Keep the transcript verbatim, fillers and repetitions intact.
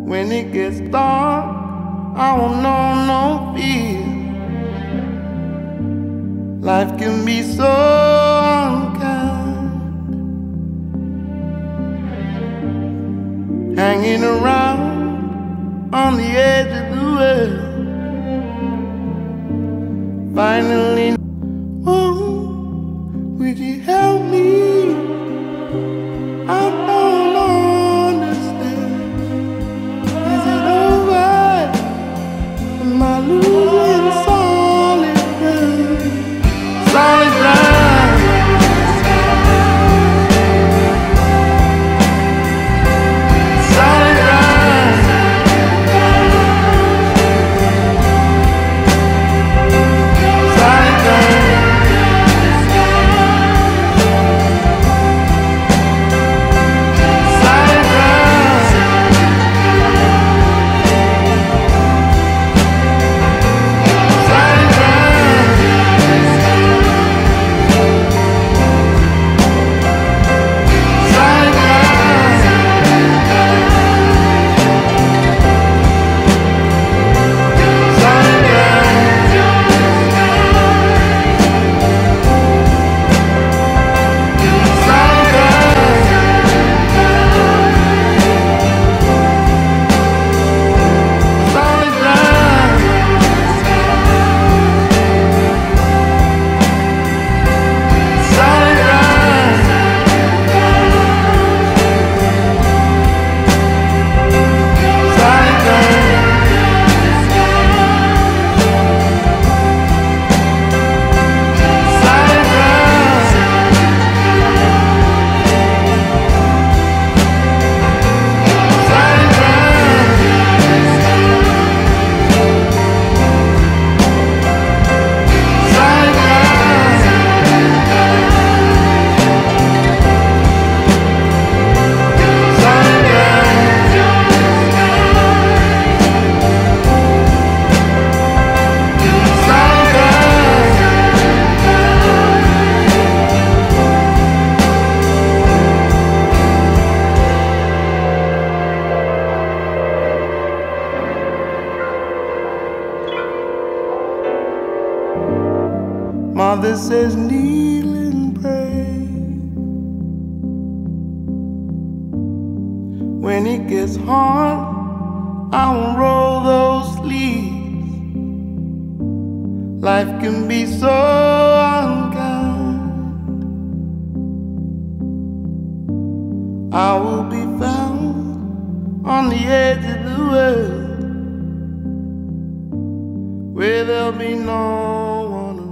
When it gets dark, I won't know no fear. Life can be so unkind, hanging around on the edge of the world. Finally, oh, would you help me? I don't understand. Is it over? Am I losing solid ground? Solid ground. Solid ground. Solid ground. Mother says kneel and pray. When it gets hard, I won't roll those sleeves. Life can be so unkind. I will be found on the edge of the world, where there'll be no one